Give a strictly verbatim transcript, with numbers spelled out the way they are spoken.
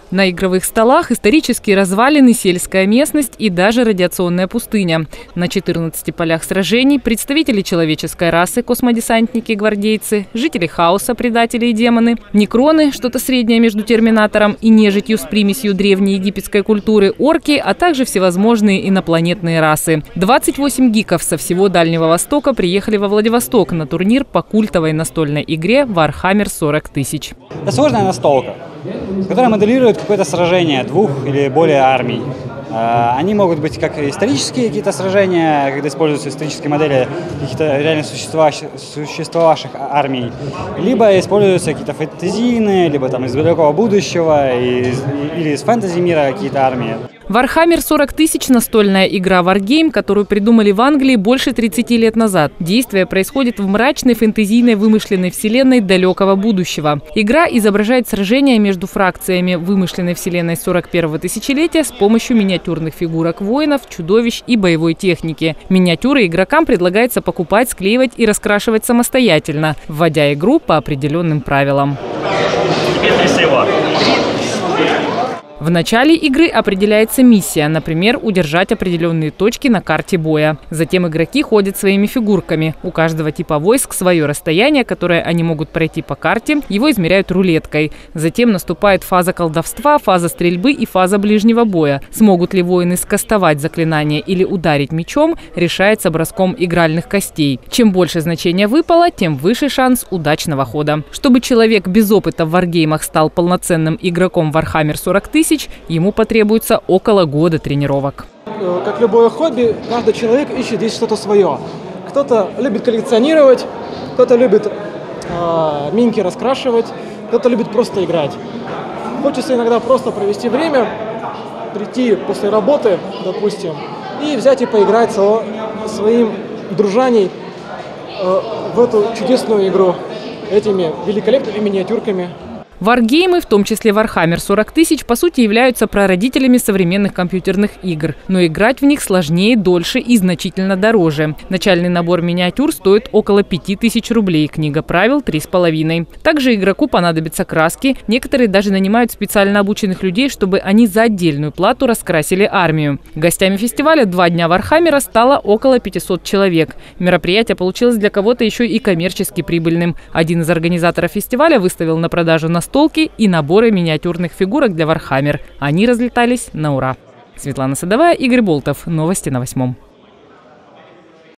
На игровых столах исторические развалины, сельская местность и даже радиационная пустыня. На четырнадцати полях сражений представители человеческой расы, космодесантники, гвардейцы, жители хаоса, предатели и демоны, некроны, что-то среднее между терминатором и нежитью с примесью древней египетской культуры, орки, а также всевозможные инопланетные расы. двадцать восемь гиков со всего Дальнего Востока приехали во Владивосток на турнир по культовой настольной игре Warhammer сорок тысяч. Это сложная настолка, которая моделирует какое-то сражение двух или более армий. Они могут быть как исторические какие-то сражения, когда используются исторические модели каких-то реально существовавших, существовавших армий, либо используются какие-то фэнтезийные, либо там из далекого будущего, из, или из фэнтези мира какие-то армии. Warhammer сорок тысяч – настольная игра Wargame, которую придумали в Англии больше тридцати лет назад. Действие происходит в мрачной фэнтезийной вымышленной вселенной далекого будущего. Игра изображает сражения между фракциями вымышленной вселенной сорок первого тысячелетия с помощью миниатюрных фигурок воинов, чудовищ и боевой техники. Миниатюры игрокам предлагается покупать, склеивать и раскрашивать самостоятельно, вводя игру по определенным правилам. В начале игры определяется миссия, например, удержать определенные точки на карте боя. Затем игроки ходят своими фигурками. У каждого типа войск свое расстояние, которое они могут пройти по карте. Его измеряют рулеткой. Затем наступает фаза колдовства, фаза стрельбы и фаза ближнего боя. Смогут ли воины скастовать заклинание или ударить мечом, решается броском игральных костей. Чем больше значения выпало, тем выше шанс удачного хода. Чтобы человек без опыта в варгеймах стал полноценным игроком Warhammer сорок тысяч, ему потребуется около года тренировок. Как любое хобби, каждый человек ищет здесь что-то свое. Кто-то любит коллекционировать, кто-то любит э, минки раскрашивать, кто-то любит просто играть. Хочется иногда просто провести время, прийти после работы, допустим, и взять и поиграть со своим дружаней э, в эту чудесную игру этими великолепными миниатюрками. Варгеймы, в том числе Warhammer сорок тысяч, по сути являются прародителями современных компьютерных игр. Но играть в них сложнее, дольше и значительно дороже. Начальный набор миниатюр стоит около пяти тысяч рублей, книга правил – три с половиной. Также игроку понадобятся краски. Некоторые даже нанимают специально обученных людей, чтобы они за отдельную плату раскрасили армию. Гостями фестиваля «Два дня Вархаммера» стало около пятисот человек. Мероприятие получилось для кого-то еще и коммерчески прибыльным. Один из организаторов фестиваля выставил на продажу настольные столки и наборы миниатюрных фигурок для Warhammer. Они разлетались на ура. Светлана Садовая, Игорь Болтов. Новости на восьмом.